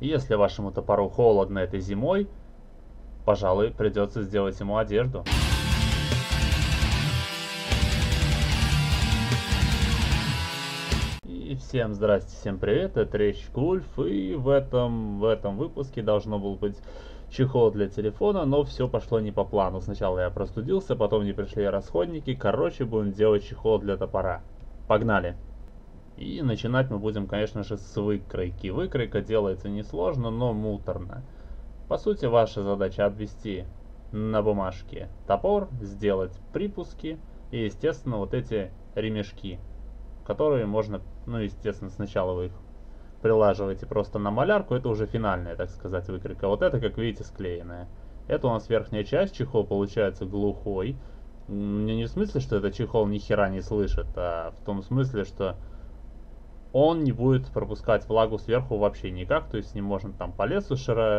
Если вашему топору холодно этой зимой, пожалуй, придется сделать ему одежду. И всем здрасте, всем привет, это Резчик Вульф, и в этом выпуске должно был быть чехол для телефона, но все пошло не по плану. Сначала я простудился, потом не пришли расходники, короче, будем делать чехол для топора. Погнали! И начинать мы будем, конечно же, с выкройки. Выкройка делается несложно, но муторно. По сути, ваша задача обвести на бумажке топор, сделать припуски и, естественно, вот эти ремешки, которые можно, ну, естественно, сначала вы их прилаживаете просто на малярку, это уже финальная, так сказать, выкройка. Вот это, как видите, склеенная. Это у нас верхняя часть, чехол получается глухой. Не в смысле, что этот чехол ни хера не слышит, а в том смысле, что он не будет пропускать влагу сверху вообще никак, то есть с ним можно там по лесу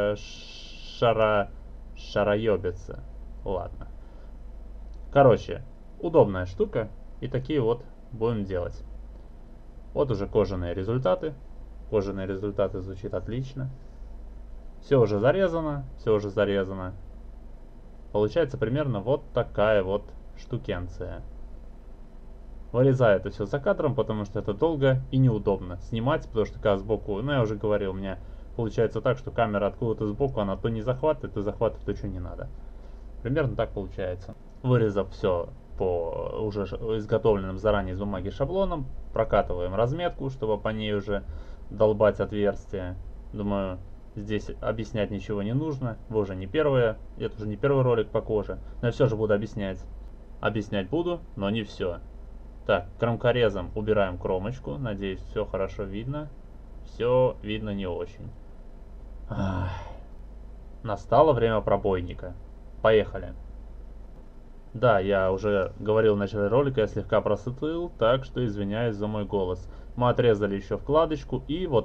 шароебиться. Ладно. Короче, удобная штука, и такие вот будем делать. Вот уже кожаные результаты. Кожаные результаты звучит отлично. Все уже зарезано, все уже зарезано. Получается примерно вот такая вот штукенция. Вырезаю это все за кадром, потому что это долго и неудобно снимать, потому что когда сбоку, ну я уже говорил, у меня получается так, что камера откуда-то сбоку, она то не захватывает, то захватывает, то что не надо. Примерно так получается. Вырезав все по уже изготовленным заранее из бумаги шаблонам, прокатываем разметку, чтобы по ней уже долбать отверстия. Думаю, здесь объяснять ничего не нужно. Вы уже не первые, это уже не первый ролик по коже, но я все же буду объяснять. Объяснять буду, но не все. Так, кромкорезом убираем кромочку. Надеюсь, все хорошо видно. Все видно не очень. Настало время пробойника. Поехали. Да, я уже говорил в начале ролика, я слегка просытыл, так что извиняюсь за мой голос. Мы отрезали еще вкладочку, и вот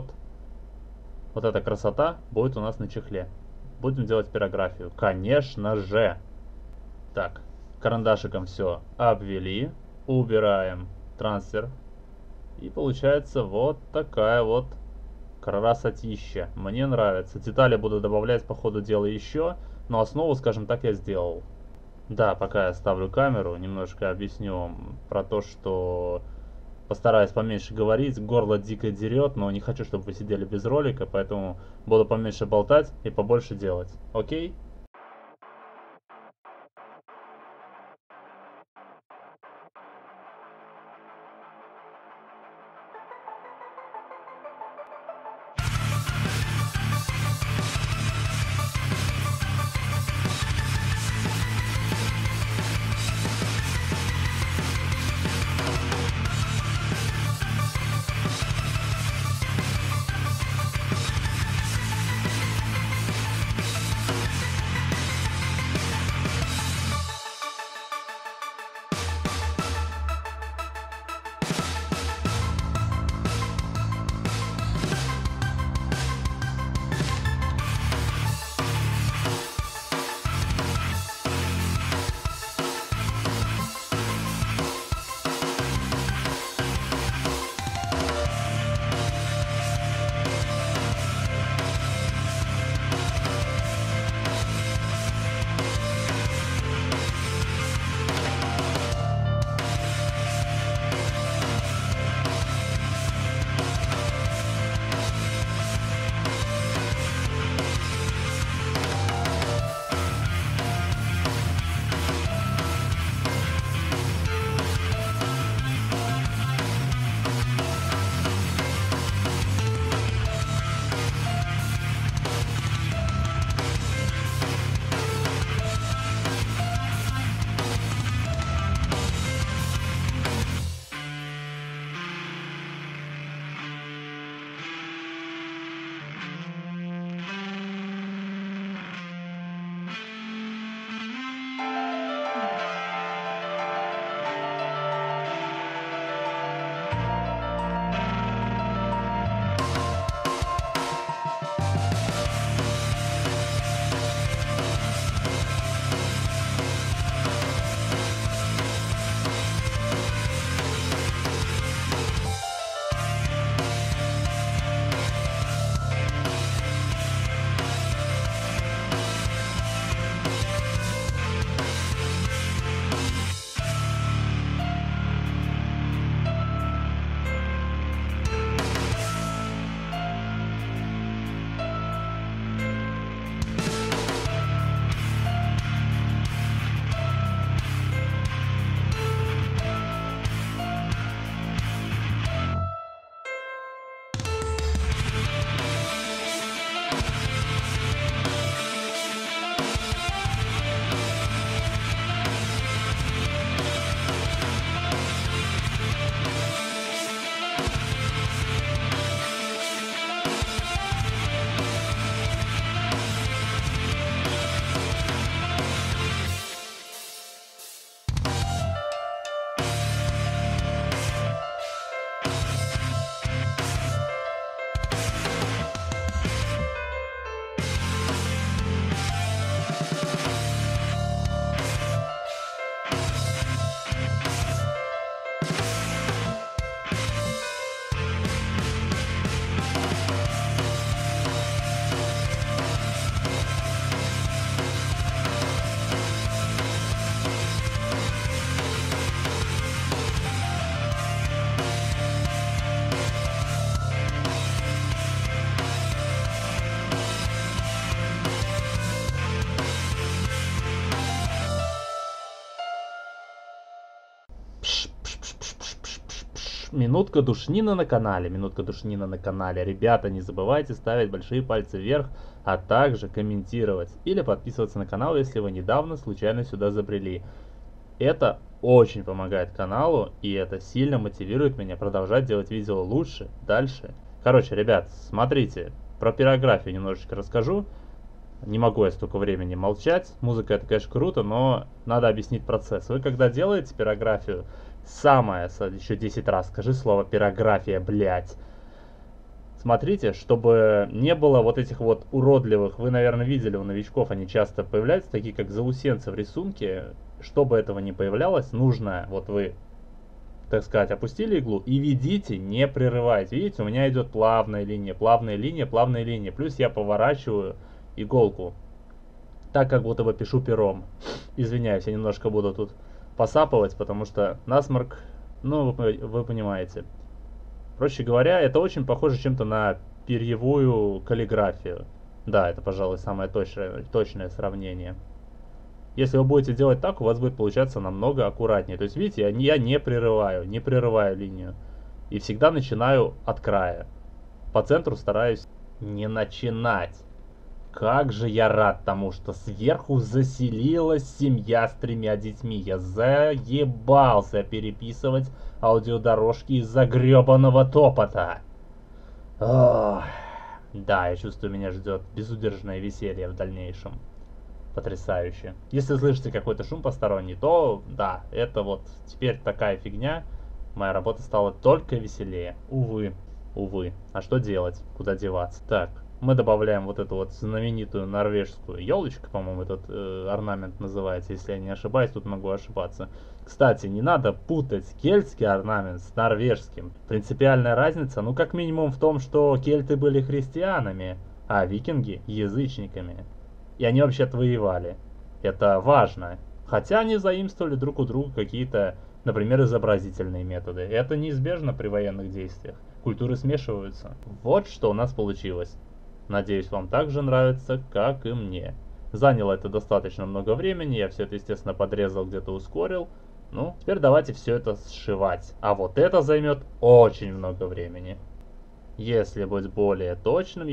эта красота будет у нас на чехле. Будем делать пирографию. Конечно же. Так, карандашиком все обвели. Убираем трансфер. И получается вот такая вот красотища. Мне нравится. Детали буду добавлять по ходу дела еще. Но основу, скажем так, я сделал. Да, пока я ставлю камеру, немножко объясню про то, что постараюсь поменьше говорить. Горло дико дерет, но не хочу, чтобы вы сидели без ролика. Поэтому буду поменьше болтать и побольше делать. Окей? Минутка душнина на канале. Минутка душнина на канале. Ребята, не забывайте ставить большие пальцы вверх, а также комментировать. Или подписываться на канал, если вы недавно случайно сюда забрели. Это очень помогает каналу, и это сильно мотивирует меня продолжать делать видео лучше, дальше. Короче, ребят, смотрите, про пирографию немножечко расскажу. Не могу я столько времени молчать. Музыка это, конечно, круто, но надо объяснить процесс. Вы когда делаете пирографию, еще 10 раз скажи слово пирография, блять. Смотрите, чтобы не было вот этих вот уродливых, вы, наверное, видели у новичков, они часто появляются, такие как заусенцы в рисунке. Чтобы этого не появлялось, нужно, вот вы, так сказать, опустили иглу и ведите, не прерывайте. Видите, у меня идет плавная линия, плавная линия, плавная линия. Плюс я поворачиваю иголку, так как будто бы пишу пером. Извиняюсь, я немножко буду тут посапывать, потому что насморк, ну, вы понимаете. Проще говоря, это очень похоже чем-то на перьевую каллиграфию. Да, это, пожалуй, самое точное сравнение. Если вы будете делать так, у вас будет получаться намного аккуратнее. То есть, видите, я не прерываю линию. И всегда начинаю от края. По центру стараюсь не начинать. Как же я рад тому, что сверху заселилась семья с 3 детьми. Я заебался переписывать аудиодорожки из-за гребаного топота. Ох. Да, я чувствую, меня ждет безудержное веселье в дальнейшем. Потрясающе. Если слышите какой-то шум посторонний, то да, это вот теперь такая фигня. Моя работа стала только веселее. Увы, увы. А что делать? Куда деваться? Так, мы добавляем вот эту вот знаменитую норвежскую елочку, по-моему, этот орнамент называется, если я не ошибаюсь, тут могу ошибаться. Кстати, не надо путать кельтский орнамент с норвежским. Принципиальная разница, ну как минимум в том, что кельты были христианами, а викинги язычниками. И они вообще-то воевали. Это важно. Хотя они заимствовали друг у друга какие-то, например, изобразительные методы. Это неизбежно при военных действиях. Культуры смешиваются. Вот что у нас получилось. Надеюсь, вам также нравится, как и мне. Заняло это достаточно много времени. Я все это, естественно, подрезал, где-то ускорил. Ну, теперь давайте все это сшивать. А вот это займет очень много времени. Если быть более точным,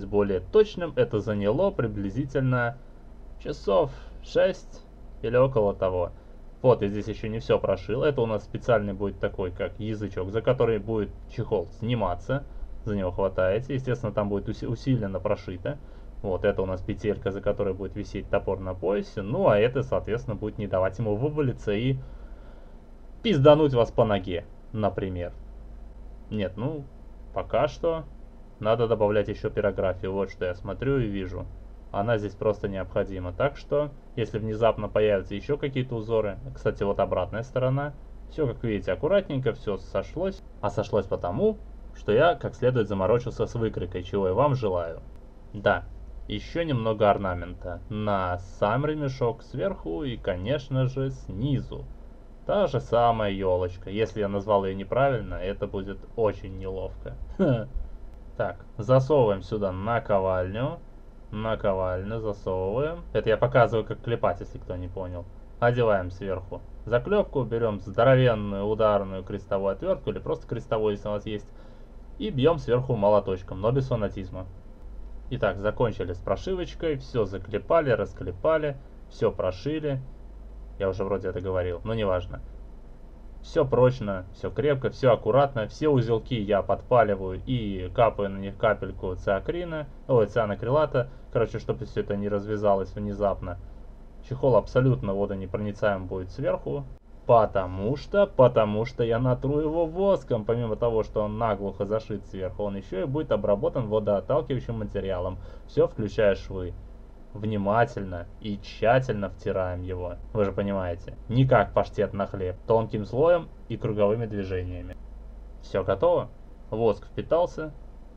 это заняло приблизительно часов 6 или около того. Вот, я здесь еще не все прошил. Это у нас специальный будет такой, как язычок, за который будет чехол сниматься. За него хватаете. Естественно, там будет усиленно прошито. Вот, это у нас петелька, за которой будет висеть топор на поясе. Ну, а это, соответственно, будет не давать ему вывалиться и пиздануть вас по ноге, например. Нет, ну... Пока что надо добавлять еще пирографию. Вот что я смотрю и вижу. Она здесь просто необходима. Так что, если внезапно появятся еще какие-то узоры... Кстати, вот обратная сторона. Все, как видите, аккуратненько, все сошлось. А сошлось потому, что я как следует заморочился с выкройкой, чего я вам желаю. Да, еще немного орнамента. На сам ремешок сверху и, конечно же, снизу. Та же самая елочка. Если я назвал ее неправильно, это будет очень неловко. Так, засовываем сюда наковальню. Наковальню засовываем. Это я показываю, как клепать, если кто не понял. Одеваем сверху заклепку, берем здоровенную ударную крестовую отвертку, или просто крестовую, если у вас есть. И бьем сверху молоточком, но без фанатизма. Итак, закончили с прошивочкой. Все заклепали, расклепали. Все прошили. Я уже вроде это говорил, но неважно. Все прочно, все крепко, все аккуратно. Все узелки я подпаливаю и капаю на них капельку цианокрилата. Короче, чтобы все это не развязалось внезапно. Чехол абсолютно водонепроницаем будет сверху. Потому что я натру его воском. Помимо того, что он наглухо зашит сверху, он еще и будет обработан водоотталкивающим материалом. Все, включая швы. Внимательно и тщательно втираем его. Вы же понимаете. Не как паштет на хлеб. Тонким слоем и круговыми движениями. Все готово. Воск впитался.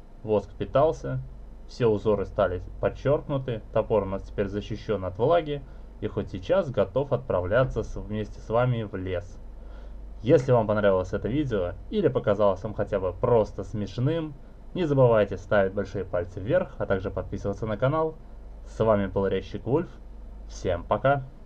Все узоры стали подчеркнуты. Топор у нас теперь защищен от влаги. И хоть сейчас готов отправляться вместе с вами в лес. Если вам понравилось это видео или показалось вам хотя бы просто смешным, не забывайте ставить большие пальцы вверх, а также подписываться на канал. С вами был Резчик Вульф. Всем пока!